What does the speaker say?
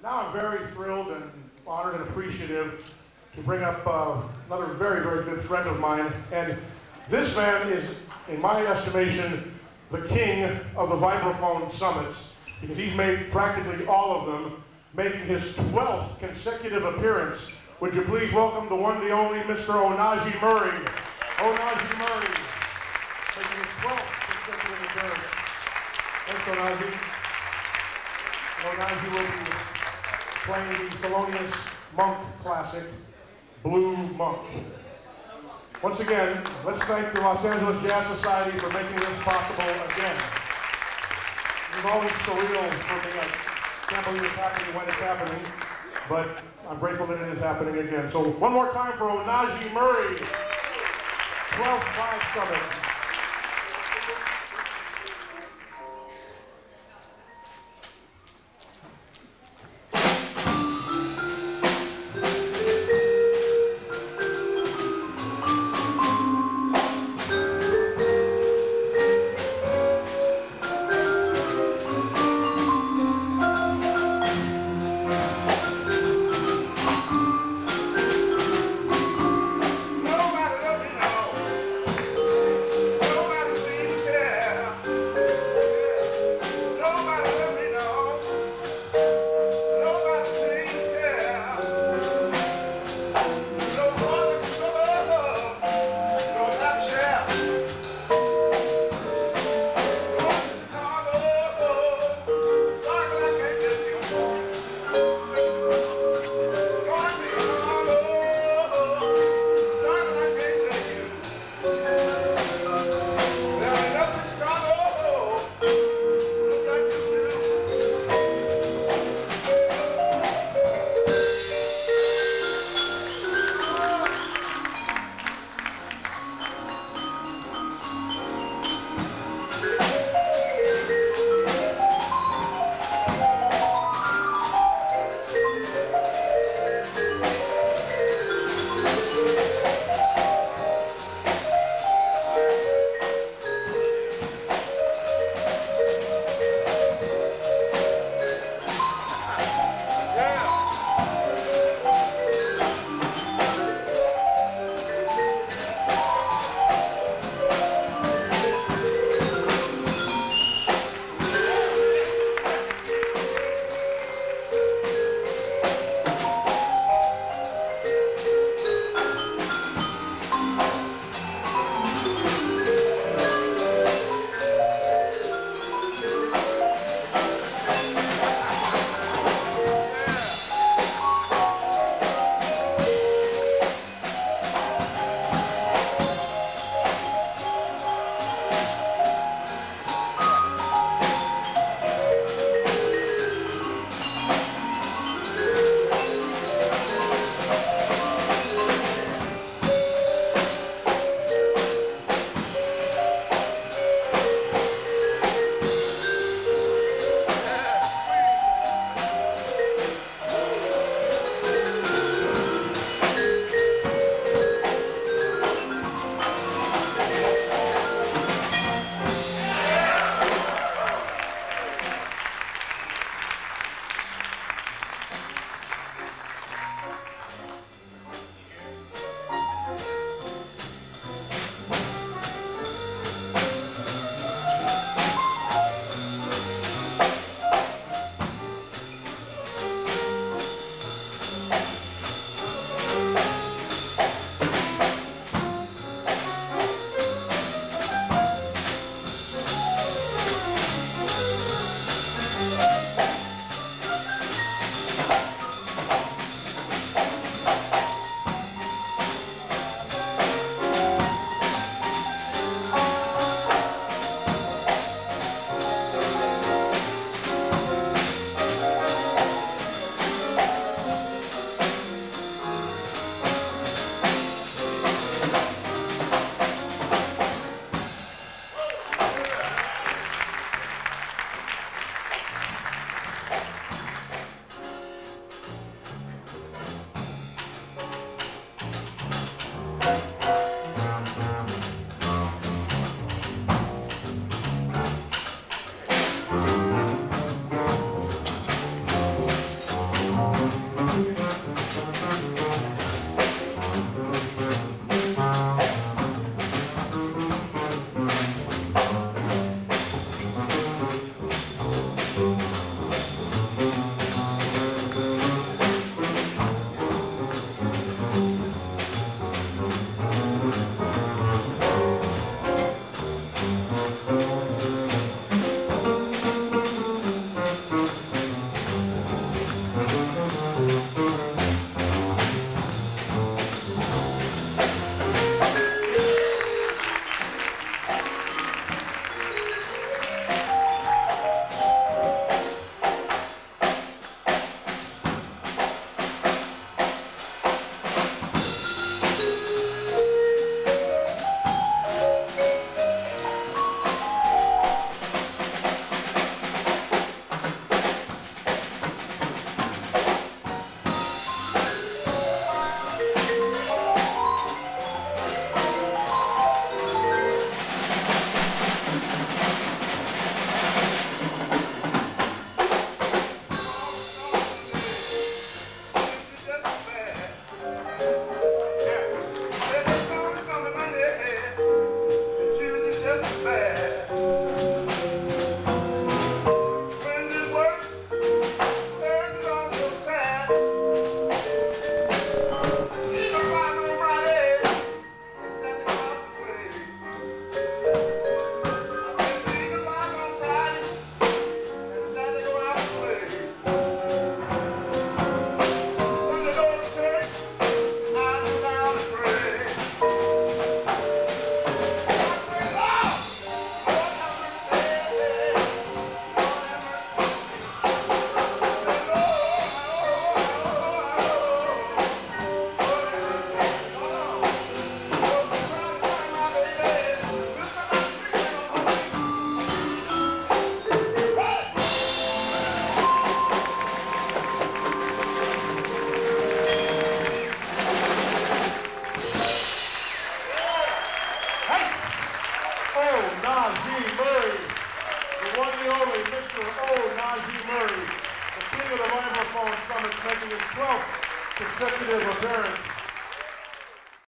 Now I'm very thrilled and honored and appreciative to bring up another very, very good friend of mine. And this man is, in my estimation, the king of the vibraphone summits, because he's made practically all of them, making his 12th consecutive appearance. Would you please welcome the one, the only, Mr. Onaje Murray. Onaje Murray, making his 12th consecutive appearance. Thanks, Onaje. Onaje will be playing the Thelonious Monk classic, Blue Monk. Once again, let's thank the Los Angeles Jazz Society for making this possible again. It's always surreal for me. I can't believe it's happening when it's happening, but I'm grateful that it is happening again. So one more time for Onaje Murray, 12th Vibe Summit. Onaje Murray, the one and only Mr. Onaje Murray, the king of the microphone summits, making his 12th consecutive appearance.